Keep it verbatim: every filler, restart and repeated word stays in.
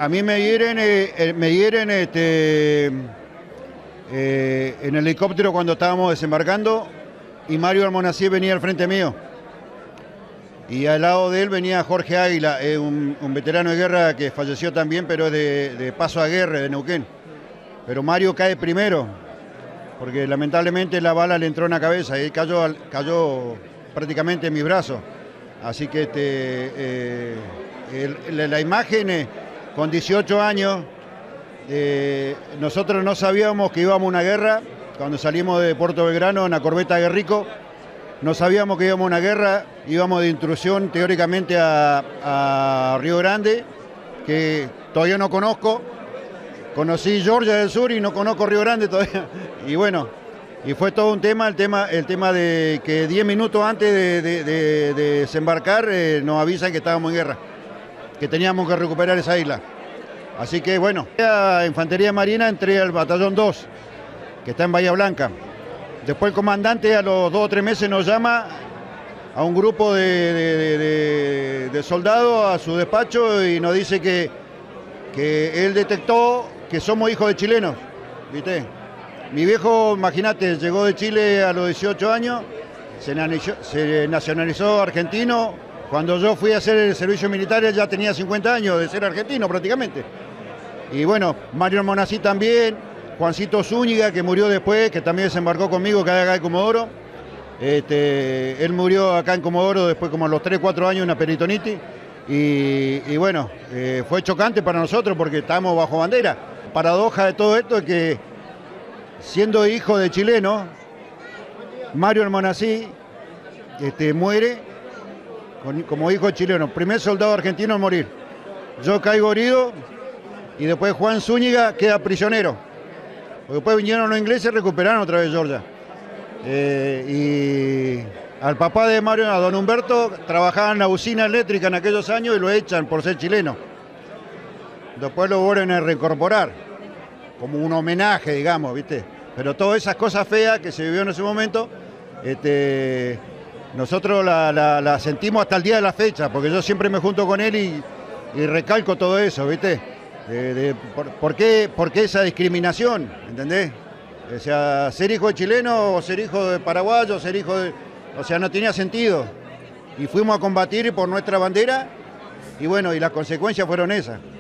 A mí me hieren, eh, eh, me hieren este, eh, en el helicóptero cuando estábamos desembarcando y Mario Almonacid venía al frente mío. Y al lado de él venía Jorge Águila, eh, un, un veterano de guerra que falleció también, pero es de, de Paso a Guerra, de Neuquén. Pero Mario cae primero, porque lamentablemente la bala le entró en la cabeza y él cayó, al, cayó prácticamente en mis brazos. Así que este, eh, el, la, la imagen, eh, con dieciocho años, eh, nosotros no sabíamos que íbamos a una guerra. Cuando salimos de Puerto Belgrano en la corbeta Guerrico, no sabíamos que íbamos a una guerra, íbamos de intrusión teóricamente a, a Río Grande, que todavía no conozco. Conocí Georgia del Sur y no conozco Río Grande todavía. Y bueno, y fue todo un tema, el tema, el tema de que diez minutos antes de, de, de, de desembarcar eh, nos avisan que estábamos en guerra, que teníamos que recuperar esa isla. Así que bueno, a Infantería Marina entré al Batallón dos, que está en Bahía Blanca. Después el comandante a los dos o tres meses nos llama a un grupo de, de, de, de, de soldados a su despacho y nos dice que, que él detectó que somos hijos de chilenos, ¿viste? Mi viejo, imagínate, llegó de Chile a los dieciocho años, se nacionalizó, se nacionalizó argentino. Cuando yo fui a hacer el servicio militar ya tenía cincuenta años de ser argentino prácticamente. Y bueno, Mario Almonacid también. Juancito Zúñiga, que murió después, que también desembarcó conmigo, que es acá en Comodoro. Este, él murió acá en Comodoro después como a los tres, cuatro años, una peritonitis. Y, y bueno, eh, fue chocante para nosotros porque estábamos bajo bandera. Paradoja de todo esto es que, siendo hijo de chileno, Mario Almonacid este, muere con, como hijo de chileno. Primer soldado argentino en morir. Yo caigo herido y después Juan Zúñiga queda prisionero. Después vinieron los ingleses y recuperaron otra vez Georgia. Eh, y al papá de Mario, a don Humberto, trabajaba en la usina eléctrica en aquellos años y lo echan por ser chileno. Después lo vuelven a reincorporar, como un homenaje, digamos, ¿viste? Pero todas esas cosas feas que se vivió en ese momento, este, nosotros las la, la sentimos hasta el día de la fecha, porque yo siempre me junto con él y, y recalco todo eso, ¿viste? De, de, por, ¿por, qué, ¿Por qué esa discriminación? ¿Entendés? O sea, ser hijo de chileno o ser hijo de paraguayo, ser hijo de... O sea, no tenía sentido. Y fuimos a combatir por nuestra bandera y bueno, y las consecuencias fueron esas.